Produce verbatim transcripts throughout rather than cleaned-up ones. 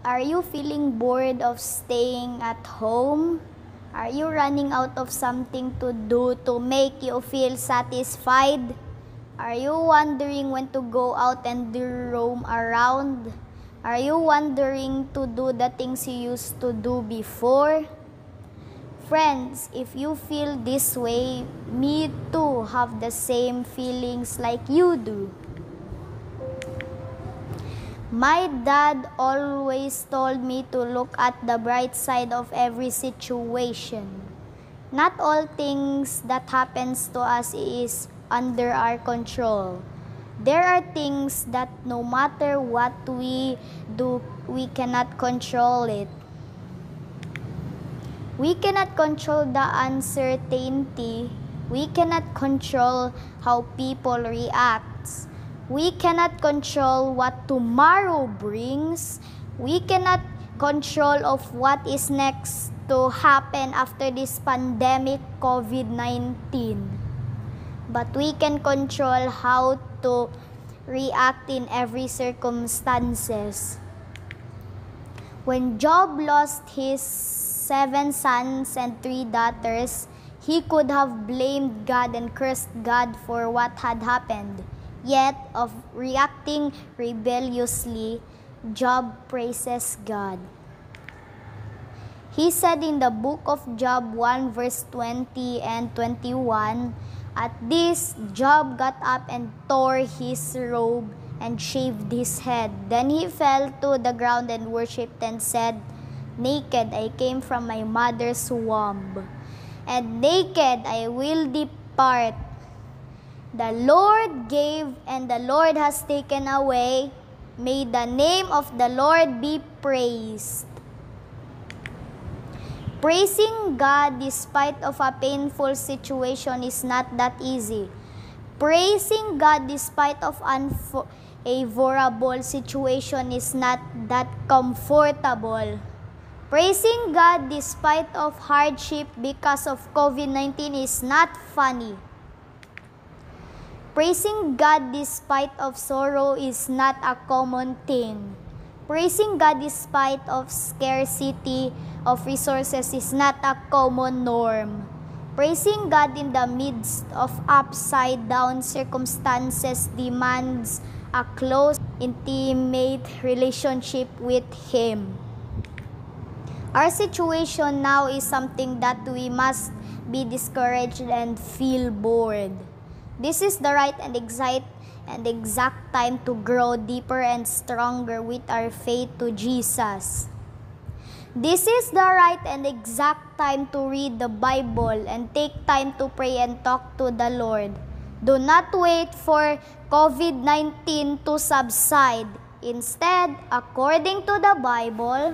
Are you feeling bored of staying at home? Are you running out of something to do to make you feel satisfied? Are you wondering when to go out and roam around? Are you wondering to do the things you used to do before? Friends, if you feel this way, me too have the same feelings like you do. My dad always told me to look at the bright side of every situation. Not all things that happens to us is under our control. There are things that no matter what we do, we cannot control it. We cannot control the uncertainty. We cannot control how people react. We cannot control what tomorrow brings. We cannot control of what is next to happen after this pandemic COVID nineteen. But we can control how to react in every circumstances. When Job lost his seven sons and three daughters, he could have blamed God and cursed God for what had happened. Yet, of reacting rebelliously, Job praises God. He said in the book of Job one verse twenty and twenty-one, "At this, Job got up and tore his robe and shaved his head. Then he fell to the ground and worshipped and said, 'Naked I came from my mother's womb, and naked I will depart. The Lord gave, and the Lord has taken away. May the name of the Lord be praised.'" Praising God despite of a painful situation is not that easy. Praising God despite of a favorable situation is not that comfortable. Praising God despite of hardship because of COVID nineteen is not funny. Praising God despite of sorrow is not a common thing. Praising God despite of scarcity of resources is not a common norm. Praising God in the midst of upside-down circumstances demands a close, intimate relationship with Him. Our situation now is something that we must be discouraged and feel bored. This is the right and exact and exact time to grow deeper and stronger with our faith to Jesus. This is the right and exact time to read the Bible and take time to pray and talk to the Lord. Do not wait for COVID nineteen to subside. Instead, according to the Bible,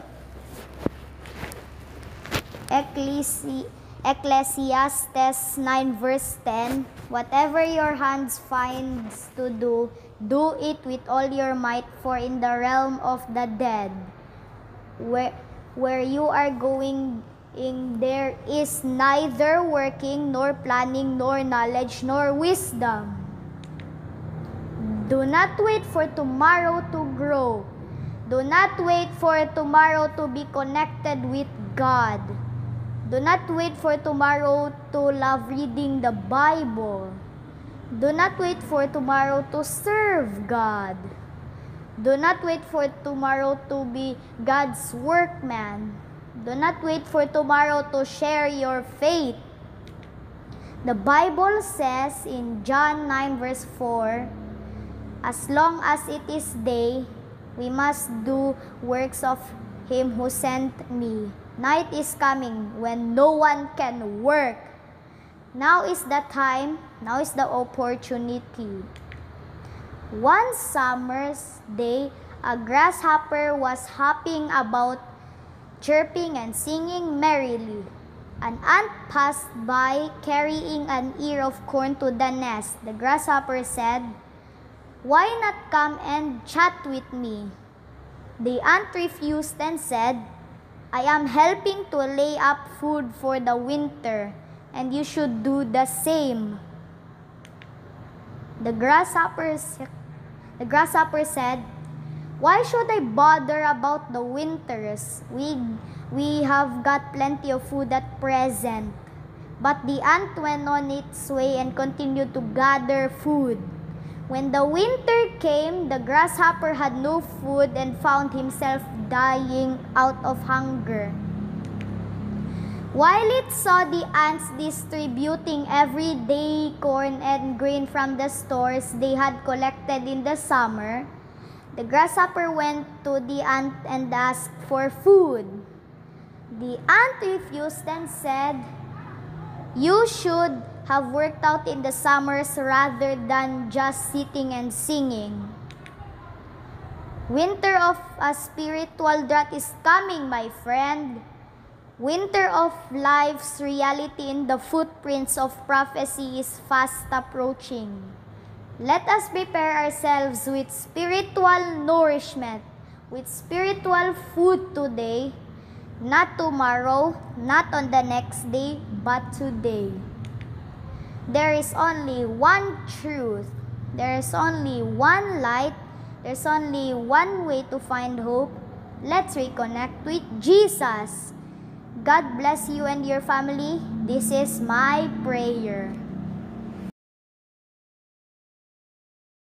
Ecclesi Ecclesiastes nine verse ten, "Whatever your hands finds to do, do it with all your might, for in the realm of the dead, where, where you are going in, there is neither working, nor planning, nor knowledge, nor wisdom." Do not wait for tomorrow to grow. Do not wait for tomorrow to be connected with God. Do not wait for tomorrow to love reading the Bible. Do not wait for tomorrow to serve God. Do not wait for tomorrow to be God's workman. Do not wait for tomorrow to share your faith. The Bible says in John nine verse four, "As long as it is day, we must do works of Him who sent me. Night is coming when no one can work." Now is the time, now is the opportunity. One summer's day, a grasshopper was hopping about, chirping and singing merrily. An ant passed by carrying an ear of corn to the nest. The grasshopper said, "Why not come and chat with me?" The ant refused and said, "I am helping to lay up food for the winter, and you should do the same." The grasshopper, the grasshopper said, Why should I bother about the winters? We, we have got plenty of food at present. But the ant went on its way and continued to gather food. When the winter came, the grasshopper had no food and found himself dying out of hunger. While it saw the ants distributing everyday corn and grain from the stores they had collected in the summer, the grasshopper went to the ant and asked for food. The ant refused and said, "You should have worked out in the summers rather than just sitting and singing." Winter of a spiritual drought is coming, my friend. Winter of life's reality in the footprints of prophecy is fast approaching. Let us prepare ourselves with spiritual nourishment, with spiritual food today, not tomorrow, not on the next day, but today. There is only one truth. There is only one light. There's only one way to find hope. Let's reconnect with Jesus. God bless you and your family. This is my prayer.